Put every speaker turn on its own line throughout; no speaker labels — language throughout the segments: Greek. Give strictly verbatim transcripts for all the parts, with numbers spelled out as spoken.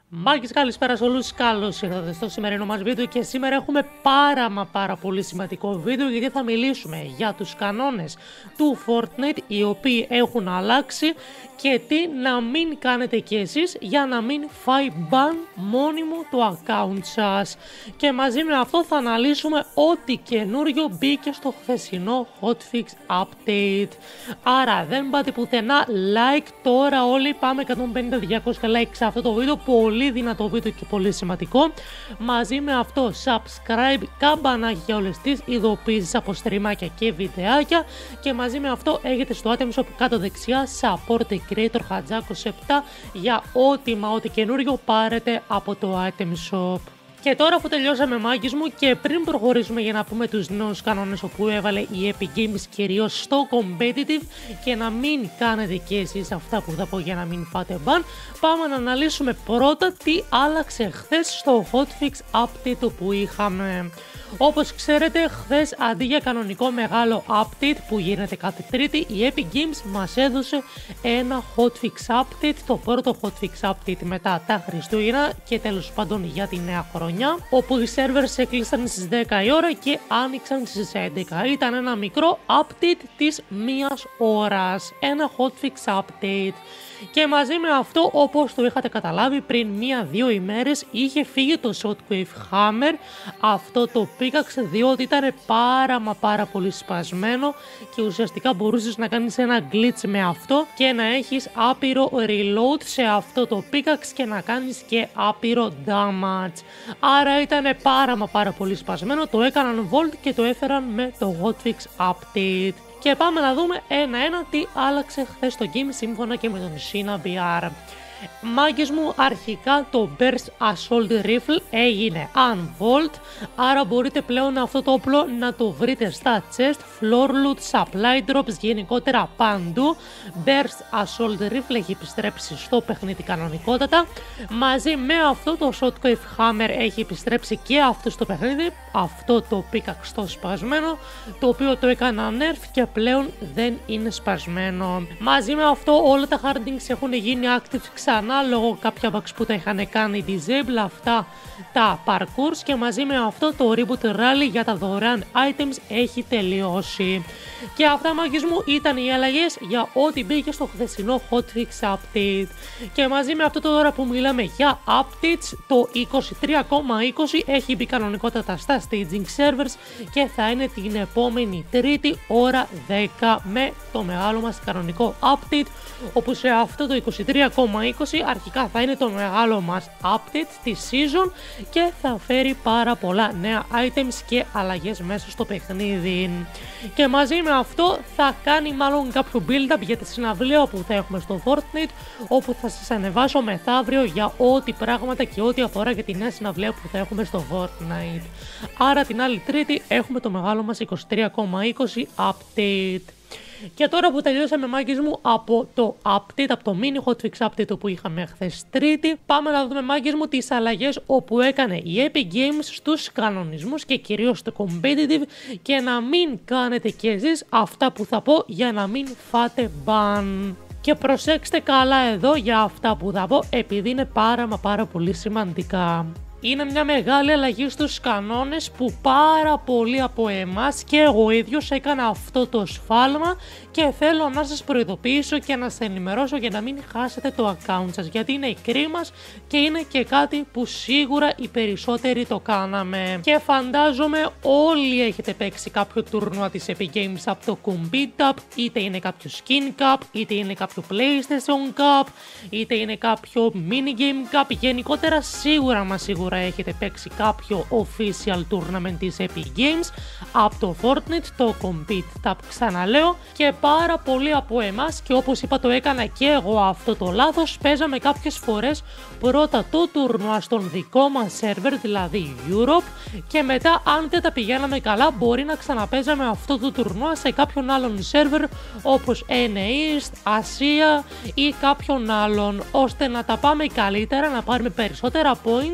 Μάγκες, καλησπέρα σε όλους, καλώς ήρθατε στο σημερινό μας βίντεο και σήμερα έχουμε πάρα μα πάρα πολύ σημαντικό βίντεο γιατί θα μιλήσουμε για τους κανόνες του Fortnite οι οποίοι έχουν αλλάξει και τι να μην κάνετε κι εσείς για να μην φάει ban μόνιμο το account σας. Και μαζί με αυτό θα αναλύσουμε ό,τι καινούριο μπήκε στο χθεσινό hotfix update. Άρα δεν πάτε πουθενά, like τώρα όλοι, πάμε εκατόν πενήντα με διακόσια like σε αυτό το βίντεο, πολύ δυνατό βίντεο και πολύ σημαντικό. Μαζί με αυτό subscribe, καμπανάκι για όλες τις ειδοποιήσεις από στριμάκια και βιντεάκια και μαζί με αυτό έχετε στο item shop κάτω δεξιά support the creator Χατζάκος επτά για ό,τι μα ό,τι καινούριο πάρετε από το item shop. Και τώρα αφού τελειώσαμε μάγκες μου και πριν προχωρήσουμε για να πούμε τους νέους κανόνες όπου έβαλε η Epic Games κυρίως στο competitive και να μην κάνετε και εσείς αυτά που θα πω για να μην φάτε ban, πάμε να αναλύσουμε πρώτα τι άλλαξε χθες στο hotfix update που είχαμε. Όπως ξέρετε, χθες αντί για κανονικό μεγάλο update που γίνεται κάθε Τρίτη, η Epic Games μας έδωσε ένα hotfix update, το πρώτο hotfix update μετά τα Χριστούγεννα και τέλος πάντων για τη νέα χρονιά, όπου οι servers έκλεισαν στις δέκα η ώρα και άνοιξαν στις έντεκα. Ήταν ένα μικρό update της μίας ώρας, ένα hotfix update. Και μαζί με αυτό, όπως το είχατε καταλάβει πριν μία-δύο ημέρες, είχε φύγει το Shockwave Hammer, αυτό το πίκαξε διότι ήταν πάρα μα πάρα πολύ σπασμένο και ουσιαστικά μπορούσες να κάνεις ένα glitch με αυτό και να έχεις άπειρο reload σε αυτό το pickaxe και να κάνεις και άπειρο damage. Άρα ήταν πάρα μα πάρα πολύ σπασμένο, το έκαναν volt και το έφεραν με το hotfix update. Και πάμε να δούμε ένα-ένα τι άλλαξε χθες στο game σύμφωνα και με τον Sina μπι αρ. Μάγκες μου, αρχικά το Burst Assault Rifle έγινε unvault, άρα μπορείτε πλέον αυτό το όπλο να το βρείτε στα chest, floor loot, supply drops, γενικότερα παντού. Burst Assault Rifle έχει επιστρέψει στο παιχνίδι κανονικότατα. Μαζί με αυτό το Shockwave Hammer έχει επιστρέψει και αυτό στο παιχνίδι, αυτό το pickaxe το σπασμένο, το οποίο το έκανα nerf και πλέον δεν είναι σπασμένο. Μαζί με αυτό όλα τα hardings έχουν γίνει active ξανά λόγω κάποια bugs που τα είχαν κάνει disable αυτά τα parkours και μαζί με αυτό το reboot rally για τα δωρεάν items έχει τελειώσει. Και αυτά, μάγκες μου, ήταν οι αλλαγές για ό,τι μπήκε στο χθεσινό hotfix update. Και μαζί με αυτό τώρα που μιλάμε για updates, το είκοσι τρία κόμμα είκοσι έχει μπει κανονικότατα στα staging servers και θα είναι την επόμενη Τρίτη ώρα δέκα με το μεγάλο μας κανονικό update, όπου σε αυτό το είκοσι τρία κόμμα είκοσι αρχικά θα είναι το μεγάλο μας update τη season και θα φέρει πάρα πολλά νέα items και αλλαγές μέσα στο παιχνίδι. Και μαζί με αυτό θα κάνει μάλλον κάποιο build up για τη συναυλία που θα έχουμε στο Fortnite, όπου θα σας ανεβάσω μεθαύριο για ό,τι πράγματα και ό,τι αφορά για τη νέα συναυλία που θα έχουμε στο Fortnite. Άρα την άλλη Τρίτη έχουμε το μεγάλο μας είκοσι τρία κόμμα είκοσι update. Και τώρα που τελειώσαμε, μάγκες μου, από το update, από το mini hotfix update που είχαμε χθες Τρίτη, πάμε να δούμε, μάγκες μου, τις αλλαγές όπου έκανε η Epic Games στους κανονισμούς και κυρίως στο competitive και να μην κάνετε κι εσείς αυτά που θα πω για να μην φάτε ban. Και προσέξτε καλά εδώ για αυτά που θα πω επειδή είναι πάρα μα πάρα πολύ σημαντικά. Είναι μια μεγάλη αλλαγή στους κανόνες που πάρα πολλοί από εμάς και εγώ ίδιος έκανα αυτό το σφάλμα και θέλω να σας προειδοποιήσω και να σας ενημερώσω για να μην χάσετε το account σας, γιατί είναι η κρίμα και είναι και κάτι που σίγουρα οι περισσότεροι το κάναμε. Και φαντάζομαι όλοι έχετε παίξει κάποιο τουρνουά της Epic Games από το Compete Cup, είτε είναι κάποιο Skin Cup, είτε είναι κάποιο PlayStation Cup, είτε είναι κάποιο Minigame Cup, γενικότερα σίγουρα μα σίγουρα έχετε παίξει κάποιο official tournament της Epic Games από το Fortnite, το Compete Tab, ξαναλέω, και πάρα πολλοί από εμάς, και όπως είπα το έκανα και εγώ αυτό το λάθος, παίζαμε κάποιες φορές πρώτα το τουρνουά στον δικό μας server, δηλαδή Europe, και μετά αν δεν τα πηγαίναμε καλά μπορεί να ξαναπέζαμε αυτό το τουρνουά σε κάποιον άλλον server όπως εν έι East, Ασία ή κάποιον άλλον, ώστε να τα πάμε καλύτερα, να πάρουμε περισσότερα points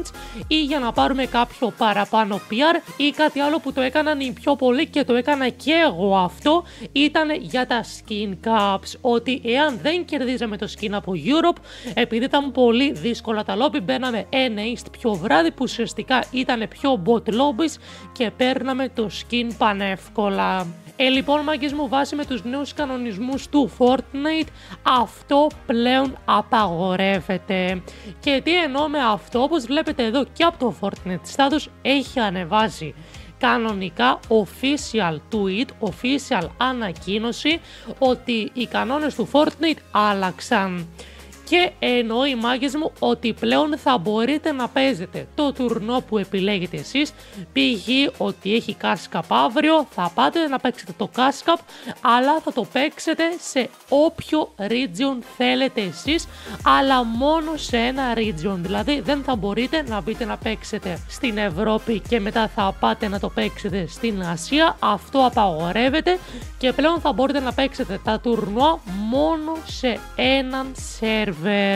ή για να πάρουμε κάποιο παραπάνω πι αρ ή κάτι άλλο που το έκαναν οι πιο πολλοί και το έκανα και εγώ αυτό, ήταν για τα skin caps, ότι εάν δεν κερδίζαμε το skin από Europe, επειδή ήταν πολύ δύσκολα τα lobby, μπαίναμε ένα east πιο βράδυ που ουσιαστικά ήταν πιο bot lobbies και παίρναμε το skin πανεύκολα. Ε, λοιπόν, μάγκες μου, βάσει με τους νέους κανονισμούς του Fortnite, αυτό πλέον απαγορεύεται. Και τι εννοώ με αυτό? Όπως βλέπετε εδώ και από το Fortnite Status έχει ανεβάσει κανονικά official tweet, official ανακοίνωση ότι οι κανόνες του Fortnite άλλαξαν. Και εννοεί, μάγκες μου, ότι πλέον θα μπορείτε να παίζετε το τουρνό που επιλέγετε εσείς. Π.χ. ότι έχει Cash Cup αύριο, θα πάτε να παίξετε το Cash Cup, αλλά θα το παίξετε σε όποιο region θέλετε εσείς, αλλά μόνο σε ένα region. Δηλαδή δεν θα μπορείτε να μπείτε να παίξετε στην Ευρώπη και μετά θα πάτε να το παίξετε στην Ασία. Αυτό απαγορεύεται και πλέον θα μπορείτε να παίξετε τα τουρνουά μόνο σε έναν σερβερ.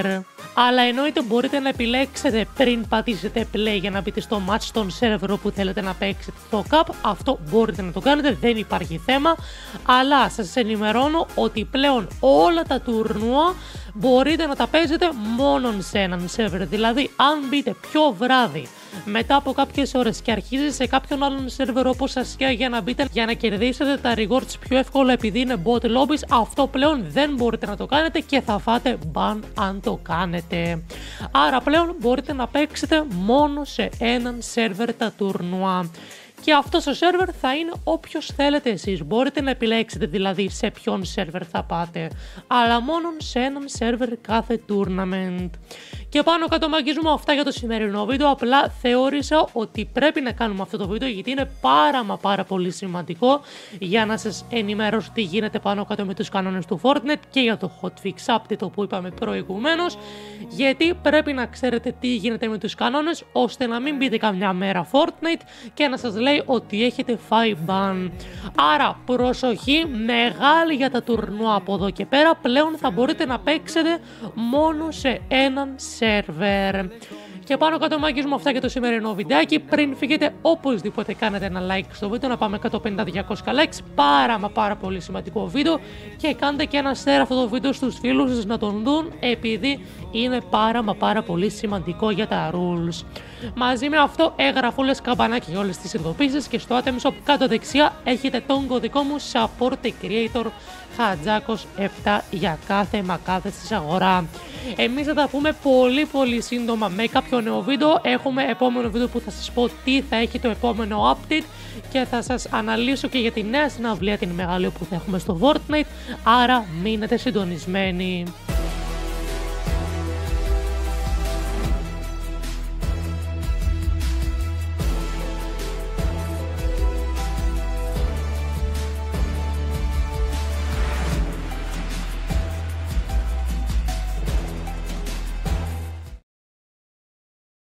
Αλλά εννοείται μπορείτε να επιλέξετε πριν πατήσετε play για να μπείτε στο match στον σερβερ που θέλετε να παίξετε το cup. Αυτό μπορείτε να το κάνετε, δεν υπάρχει θέμα. Αλλά σας ενημερώνω ότι πλέον όλα τα τουρνουά μπορείτε να τα παίζετε μόνο σε έναν σερβερ. Δηλαδή αν μπείτε πιο βράδυ μετά από κάποιες ώρες και αρχίζει σε κάποιον άλλον σερβερ όπως Ασία για να μπείτε για να κερδίσετε τα rewards πιο εύκολα επειδή είναι bot lobbies, αυτό πλέον δεν μπορείτε να το κάνετε και θα φάτε ban αν το κάνετε. Άρα πλέον μπορείτε να παίξετε μόνο σε έναν σερβερ τα τουρνουά. Και αυτό το σερβερ θα είναι όποιος θέλετε εσείς. Μπορείτε να επιλέξετε δηλαδή σε ποιον σερβερ θα πάτε, αλλά μόνο σε έναν σερβερ κάθε tournament. Και πάνω κάτω, μάγκες μου, αυτά για το σημερινό βίντεο. Απλά θεώρησα ότι πρέπει να κάνουμε αυτό το βίντεο γιατί είναι πάρα μα πάρα πολύ σημαντικό για να σας ενημερώσω τι γίνεται πάνω κάτω με τους κανόνες του Fortnite και για το hotfix update που είπαμε προηγουμένως, γιατί πρέπει να ξέρετε τι γίνεται με τους κανόνες ώστε να μην μπείτε καμιά μέρα Fortnite και να σας λέει ότι έχετε φάει ban. Άρα προσοχή μεγάλη για τα τουρνουά από εδώ και πέρα. Πλέον θα μπορείτε να παίξετε μόνο σε έναν σερβερ. Και πάνω κάτω, μάγκες μου, αυτά για το σημερινό βιντεάκι. Πριν φύγετε, οπωσδήποτε κάνετε ένα like στο βίντεο, να πάμε εκατόν πενήντα με διακόσια likes. Πάρα μα πάρα πολύ σημαντικό βίντεο. Και κάντε και ένα share αυτό το βίντεο στους φίλους σας να τον δουν, επειδή είναι πάρα μα πάρα πολύ σημαντικό για τα rules. Μαζί με αυτό έγραφούλες καμπανάκι για όλες τις ειδοποιήσεις και στο Atem Shop κάτω δεξιά έχετε τον κωδικό μου Support the Creator Χατζάκος επτά για κάθε μα κάθε της αγορά. Εμείς θα τα πούμε πολύ πολύ σύντομα με κάποιο νέο βίντεο. Έχουμε επόμενο βίντεο που θα σας πω τι θα έχει το επόμενο update και θα σας αναλύσω και για τη νέα συναυλία την μεγάλη που θα έχουμε στο Fortnite. Άρα μείνετε συντονισμένοι.